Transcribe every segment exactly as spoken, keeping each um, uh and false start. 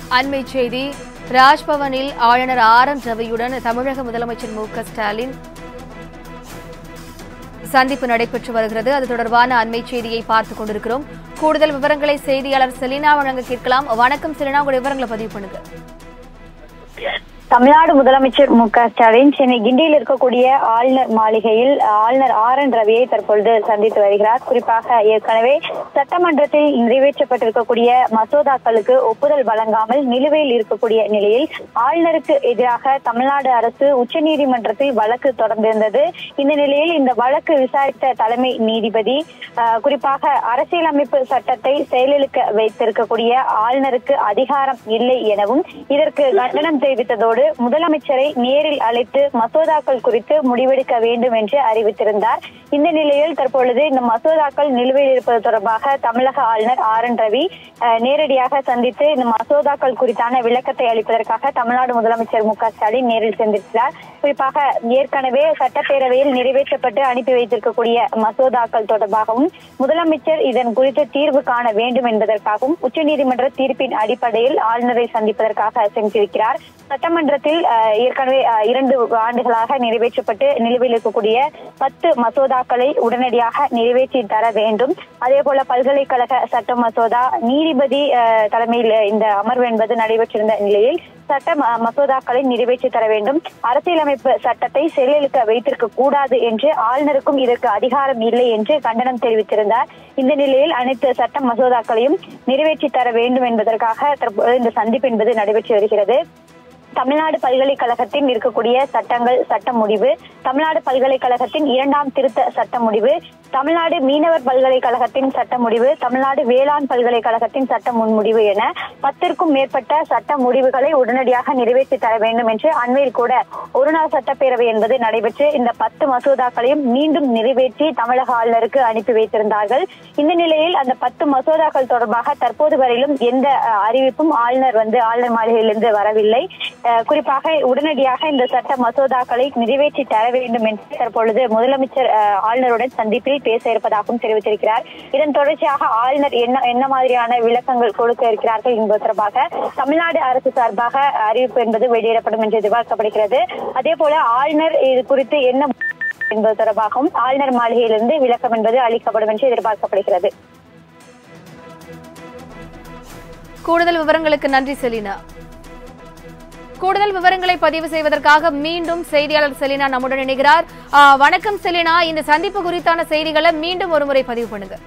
அண்மை செய்தி. ராஜ்பவனில் ஆளுநர் ஆர் என் ரவியுடன் தமிழக முதலமைச்சர் மு க ஸ்டாலின் சந்திப்பு நடைபெற்று வருகிறது. அது தொடர்பான அண்மை செய்தியை பார்த்துக் கொண்டிருக்கிறோம். கூடுதல் விவரங்களை செய்தியாளர் செலினா வழங்க கேட்கலாம். வணக்கம் செலினா, உங்களுடைய விவரங்களை பதிவு பண்ணுங்க. தமிழ்நாடு முதலமைச்சர் மு க ஸ்டாலின் சென்னை கிண்டியில் இருக்கக்கூடிய ஆளுநர் மாளிகையில் ஆளுநர் ஆர் என் ரவியை தற்பொழுது சந்தித்து வருகிறார். குறிப்பாக ஏற்கனவே சட்டமன்றத்தில் நிறைவேற்றப்பட்டிருக்கக்கூடிய மசோதாக்களுக்கு ஒப்புதல் வழங்காமல் நிலுவையில் இருக்கக்கூடிய நிலையில் ஆளுநருக்கு எதிராக தமிழ்நாடு அரசு உச்சநீதிமன்றத்தில் வழக்கு தொடர்ந்திருந்தது. இந்த நிலையில் இந்த வழக்கு விசாரித்த தலைமை நீதிபதி குறிப்பாக அரசியலமைப்பு சட்டத்தை செயலிழக்க வைத்திருக்கக்கூடிய ஆளுநருக்கு அதிகாரம் இல்லை எனவும் இதற்கு கண்டனம் தெரிவித்ததோடு முதலமைச்சரை நேரில் அழைத்து மசோதாக்கள் குறித்து முடிவெடுக்க வேண்டும் என்று அறிவித்திருந்தார். இந்த நிலையில் தற்பொழுது இந்த மசோதாக்கள் நிலுவையில் இருப்பது தொடர்பாக தமிழக ஆளுநர் ஆர் என் ரவி நேரடியாக சந்தித்து இந்த மசோதாக்கள் குறித்தான விளக்கத்தை அளிப்பதற்காக தமிழ்நாடு முதலமைச்சர் மு க ஸ்டாலின் நேரில் சந்தித்தார். குறிப்பாக ஏற்கனவே சட்டப்பேரவையில் நிறைவேற்றப்பட்டு அனுப்பி வைத்திருக்கக்கூடிய மசோதாக்கள் தொடர்பாகவும் முதலமைச்சர் இதன் குறித்து தீர்வு காண வேண்டும் என்பதற்காகவும் உச்சநீதிமன்ற தீர்ப்பின் அடிப்படையில் ஆளுநரை சந்திப்பதற்காக சென்றிருக்கிறார். சட்டமன்றத்தில் ஏற்கனவே இரண்டு ஆண்டுகளாக நிறைவேற்றப்பட்டு நிலுவையில் இருக்கக்கூடிய பத்து மசோதாக்களை உடனடியாக நிறைவேற்றி தர வேண்டும். அதே போல பல்கலைக்கழக சட்ட மசோதா நீதிபதி தலைமையில் இந்த அமர்வு என்பது நடைபெற்றிருந்த நிலையில் சட்ட மசோதாக்களை நிறைவேற்றி தர வேண்டும். அரசியலமைப்பு சட்டத்தை செயலிழக்க வைத்திருக்க கூடாது என்று ஆளுநருக்கும் இதற்கு அதிகாரம் இல்லை என்று கண்டனம் தெரிவித்திருந்தார். இந்த நிலையில் அனைத்து சட்ட மசோதாக்களையும் நிறைவேற்றி தர வேண்டும் என்பதற்காக தற்போது இந்த சந்திப்பு என்பது நடைபெற்று வருகிறது. தமிழ்நாடு பல்கலைக்கழகத்தின் இருக்கக்கூடிய சட்டங்கள் சட்ட முடிவு, தமிழ்நாடு பல்கலைக்கழகத்தின் இரண்டாம் திருத்த சட்ட முடிவு, தமிழ்நாடு மீனவர் பல்கலைக்கழகத்தின் சட்ட முடிவு, தமிழ்நாடு வேளாண் பல்கலைக்கழகத்தின் சட்ட முன்முடிவு என பத்திற்கும் மேற்பட்ட சட்ட முடிவுகளை உடனடியாக நிறைவேற்றி தர வேண்டும் என்று அண்மையில் கூட ஒருநாள் சட்டப்பேரவை என்பது நடைபெற்று இந்த பத்து மசோதாக்களையும் மீண்டும் நிறைவேற்றி தமிழக ஆளுநருக்கு அனுப்பி வைத்திருந்தார்கள். இந்த நிலையில் அந்த பத்து மசோதாக்கள் தொடர்பாக தற்போது வரையிலும் எந்த அறிவிப்பும் ஆளுநர் வந்து ஆளுநர் மாளிகையிலிருந்து வரவில்லை. குறிப்பாக உடனடியாக இந்த சட்ட மசோதாக்களை நிறைவேற்றி தர வேண்டும் என்று தற்பொழுது முதலமைச்சர் ஆளுநருடன் சந்திப்பில் பேச இருப்பதாகவும் தெரிவித்திருக்கிறார். இதன் தொடர்ச்சியாக ஆளுநர் என்ன என்ன மாதிரியான விளக்கங்கள் கொடுக்க இருக்கிறார்கள் என்பது தொடர்பாக தமிழ்நாடு அரசு சார்பாக அறிவிப்பு என்பது வெளியிடப்படும் என்று எதிர்பார்க்கப்படுகிறது. அதே போல ஆளுநர் இது குறித்து என்ன என்பது தொடர்பாகவும் ஆளுநர் மாளிகையிலிருந்து விளக்கம் என்பது அளிக்கப்படும் என்று எதிர்பார்க்கப்படுகிறது. கூடுதல் விவரங்களுக்கு நன்றி செலினா. கூடுதல் விவரங்களை பதிவு செய்வதற்காக மீண்டும் செய்தியாளர் செலினா நம்முடன் இணைகிறார். வணக்கம் செலினா, இந்த சந்திப்பு குறித்தான செய்திகளை மீண்டும் ஒருமுறை பதிவு பண்ணுங்க.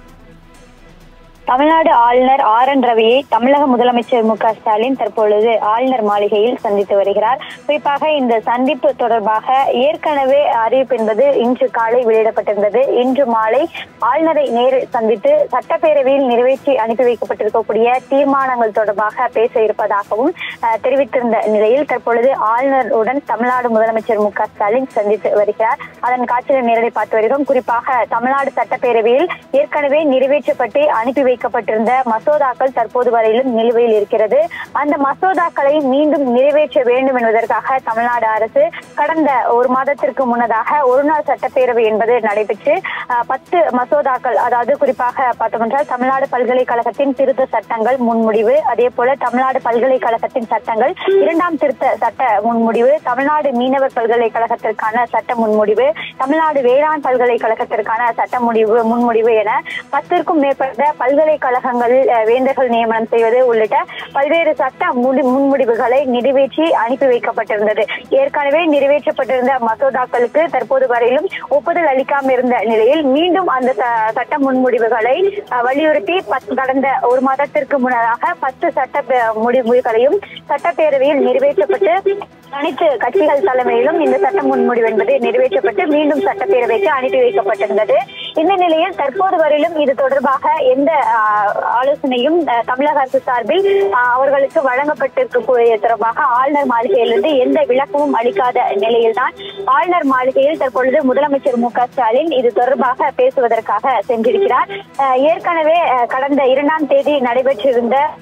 தமிழ்நாடு ஆளுநர் ஆர் என் ரவியை தமிழக முதலமைச்சர் மு க ஸ்டாலின் தற்பொழுது ஆளுநர் மாளிகையில் சந்தித்து வருகிறார். குறிப்பாக இந்த சந்திப்பு தொடர்பாக ஏற்கனவே அறிவிப்பு என்பது இன்று காலை வெளியிடப்பட்டிருந்தது. இன்று மாலை ஆளுநரை நேரில் சந்தித்து சட்டப்பேரவையில் நிறைவேற்றி அனுப்பி வைக்கப்பட்டிருக்கக்கூடிய தீர்மானங்கள் தொடர்பாக பேச இருப்பதாகவும் தெரிவித்திருந்த நிலையில் தற்பொழுது ஆளுநருடன் தமிழ்நாடு முதலமைச்சர் மு க ஸ்டாலின் சந்தித்து வருகிறார். அதன் காட்சியை நேரடி பார்த்து வருகிறோம். குறிப்பாக தமிழ்நாடு சட்டப்பேரவையில் ஏற்கனவே நிறைவேற்றப்பட்டு அனுப்பி வைக்கப்பட்டிருந்த மசோதாக்கள் தற்போது வரையிலும் நிலுவையில் இருக்கிறது. அந்த மசோதாக்களை மீண்டும் நிறைவேற்ற வேண்டும் என்பதற்காக தமிழ்நாடு அரசு கடந்த ஒரு மாதத்திற்கு முன்னதாக ஒரு நாள் சட்டப்பேரவை என்பது நடைபெற்று பத்து மசோதாக்கள், அதாவது குறிப்பாக பார்த்தோம் என்றால் தமிழ்நாடு பல்கலைக்கழகத்தின் திருத்த சட்டங்கள் முன்முடிவு, அதே போல தமிழ்நாடு பல்கலைக்கழகத்தின் சட்டங்கள் இரண்டாம் திருத்த சட்ட முன்முடிவு, தமிழ்நாடு மீனவர் பல்கலைக்கழகத்திற்கான சட்ட முன்முடிவு, தமிழ்நாடு வேளாண் பல்கலைக்கழகத்திற்கான சட்ட முடிவு முன்முடிவு என பத்திற்கும் மேற்பட்ட பல்கலைக்கழகங்களில் வேந்தர்கள் நியமனம் செய்வது உள்ளிட்ட பல்வேறு சட்ட முன்முடிவுகளை நிறைவேற்றி அனுப்பி வைக்கப்பட்டிருந்தது. ஏற்கனவே நிறைவேற்றப்பட்டிருந்த மசோதாக்களுக்கு தற்போது வரையிலும் ஒப்புதல் அளிக்காமல் இருந்த நிலையில் மீண்டும் அந்த சட்ட முன்முடிவுகளை வலியுறுத்தி கடந்த ஒரு மாதத்திற்கு முன்னதாக பத்து சட்ட முடிவுகளையும் சட்டப்பேரவையில் நிறைவேற்றப்பட்டு அனைத்து கட்சிகள் தலைமையிலும் இந்த சட்ட முன்முடிவு என்பது நிறைவேற்றப்பட்டு மீண்டும் சட்டப்பேரவைக்கு அனுப்பி வைக்கப்பட்டிருந்தது. இந்த நிலையில் தற்போது வரையிலும் இது தொடர்பாக எந்த ஆலோசனையும் தமிழக அரசு சார்பில் அவர்களுக்கு வழங்கப்பட்டிருக்கக்கூடிய தொடர்பாக ஆளுநர் மாளிகையிலிருந்து எந்த விளக்கமும் அளிக்காத நிலையில்தான் ஆளுநர் மாளிகையில் தற்பொழுது முதலமைச்சர் மு க ஸ்டாலின் இது தொடர்பாக பேசுவதற்காக சென்றிருக்கிறார். ஏற்கனவே கடந்த இரண்டாம் தேதி நடைபெற்றிருந்த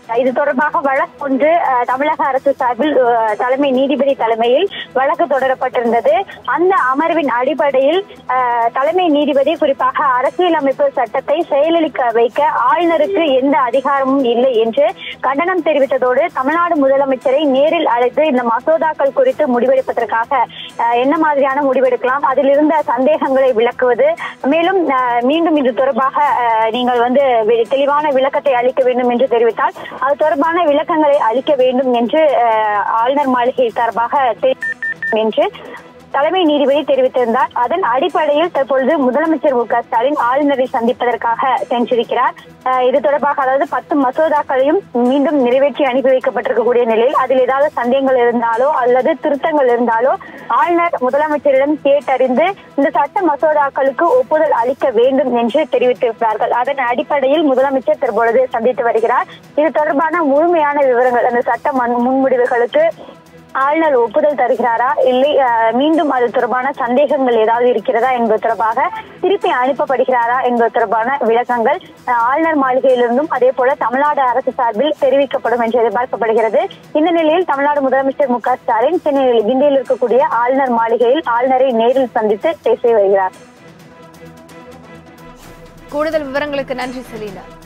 இது தொடர்பாக வழக்கு ஒன்று தமிழக அரசு சார்பில் தலைமை நீதிபதி தலைமையில் வழக்கு தொடரப்பட்டிருந்தது. அந்த அமர்வின் அடிப்படையில் தலைமை நீதிபதி குறிப்பாக அரசியலமைப்பு சட்டத்தை செயலிழக்க வைக்க ஆளுநருக்கு எந்த அதிகாரமும் இல்லை என்று கண்டனம் தெரிவித்ததோடு தமிழ்நாடு முதலமைச்சரை நேரில் அழைத்து இந்த மசோதாக்கள் குறித்து முடிவெடுப்பதற்காக என்ன மாதிரியான முடிவெடுக்கலாம், அதில் இருந்த சந்தேகங்களை விளக்குவது, மேலும் மீண்டும் இது தொடர்பாக நீங்கள் வந்து தெளிவான விளக்கத்தை அளிக்க வேண்டும் என்று தெரிவித்தால் அது தொடர்பான விளக்கங்களை அளிக்க வேண்டும் என்று ஆளுநர் மாளிகை சார்பாக என்று தலைமை நீதிபதி தெரிவித்திருந்தார். அதன் அடிப்படையில் தற்பொழுது முதலமைச்சர் மு க ஸ்டாலின் ஆளுநரை சந்திப்பதற்காக சென்றிருக்கிறார். இது தொடர்பாக அதாவது பத்து மசோதாக்களையும் மீண்டும் நிறைவேற்றி அனுப்பி வைக்கப்பட்டிருக்கக்கூடிய நிலையில் அதில் ஏதாவது சந்தேகங்கள் இருந்தாலோ அல்லது திருத்தங்கள் இருந்தாலோ ஆளுநர் முதலமைச்சரிடம் கேட்டறிந்து இந்த சட்ட மசோதாக்களுக்கு ஒப்புதல் அளிக்க வேண்டும் என்று தெரிவித்திருக்கிறார்கள். அதன் அடிப்படையில் முதலமைச்சர் தற்பொழுது சந்தித்து வருகிறார். இது தொடர்பான முழுமையான விவரங்கள் அந்த சட்ட முன்முடிவுகளுக்கு ஆளுநர் ஒப்புதல் தருகிறாரா இல்லை மீண்டும் அது தொடர்பான சந்தேகங்கள் ஏதாவது இருக்கிறதா என்பது தொடர்பாக திருப்பி அனுப்பப்படுகிறாரா என்பது தொடர்பான விளக்கங்கள் ஆளுநர் மாளிகையிலிருந்தும் அதே போல தமிழ்நாடு அரசு சார்பில் தெரிவிக்கப்படும் என்று எதிர்பார்க்கப்படுகிறது. இந்த நிலையில் தமிழ்நாடு முதலமைச்சர் மு க ஸ்டாலின் சென்னையில் கிண்டியில் இருக்கக்கூடிய ஆளுநர் மாளிகையில் ஆளுநரை நேரில் சந்தித்து பேசி வருகிறார். கூடுதல் விவரங்களுக்கு நன்றி செலீனா.